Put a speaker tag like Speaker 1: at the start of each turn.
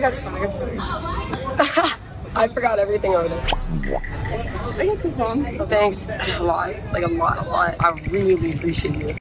Speaker 1: got your phone. I got your phone.
Speaker 2: I forgot everything over there.
Speaker 1: I got your phone.
Speaker 2: Thanks a lot. Like a lot. I really appreciate you.